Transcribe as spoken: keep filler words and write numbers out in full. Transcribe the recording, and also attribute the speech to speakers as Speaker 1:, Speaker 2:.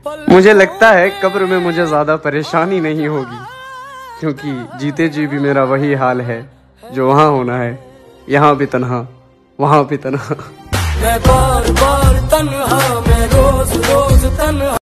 Speaker 1: मुझे लगता है कब्र में मुझे ज्यादा परेशानी नहीं होगी, क्योंकि जीते जी भी मेरा वही हाल है जो वहां होना है। यहाँ भी तन्हा, वहां भी तन्हा। मैं बार बार तन्हा, मैं रोज रोज तन्हा।